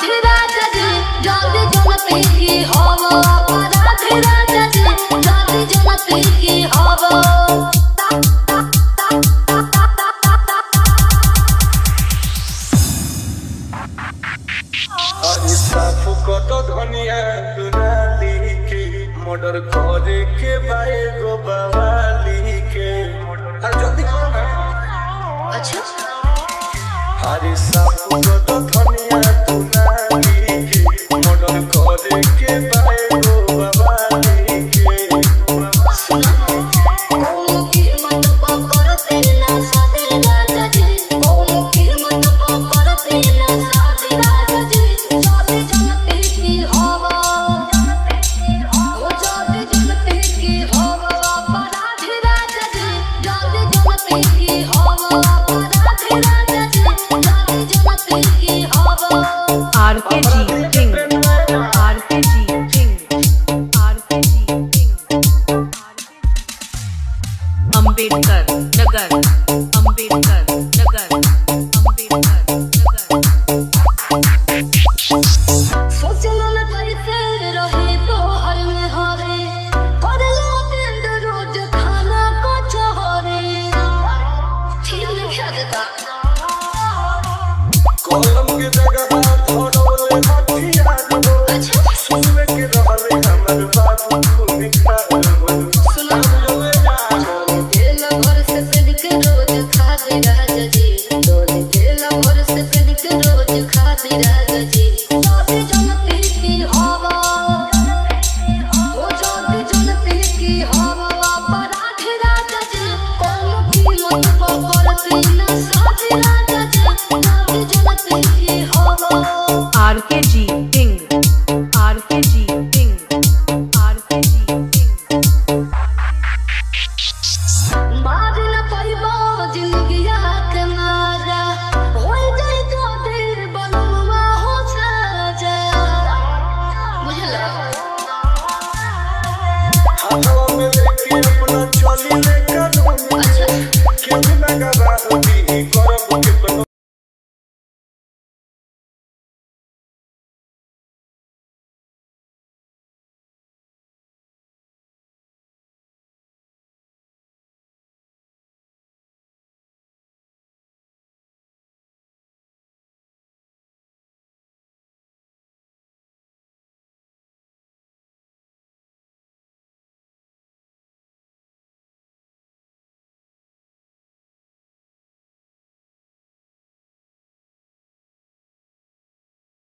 Murder करे के बाए गो बवाली के जल्दी करो ना। अच्छा हरी साफ को तो धनिया तू नाली के मर्डर करे के बाए गो बवाली के सुना कौन की मन पकड़ तेरा साथे राजा जी कौन की मन पकड़ तेरा साथे राजा जी साथे जनते की हवा ओ जाते जनते की हवा अपराध राजा जी जाते जनते की हवा अपराध राजा जी जाते जनते की हवा RKG king RKG king RKG king Ambedkar Nagar Ambedkar Nagar Ambedkar नगर सोचलो न कैसे रहे तो हर में हारे कर लो दिन रोज खाना को चोरे ठीक नहीं आता कलम के जगह धड़ोले हथिया दो अच्छा सुनवे के रहले हमर बाबू खूब खा सुना तेल भर से पेड़ के रोज खाते राजा जी डोले तेल भर से पेड़ के रोज खाते राजा जी जाते जनते की हवा ओ जाते जनते की हवा अपराध राजा जी कौन की मन पकड़ते न साथे राजा जी जाते जनते की हवा आरकेजी किंग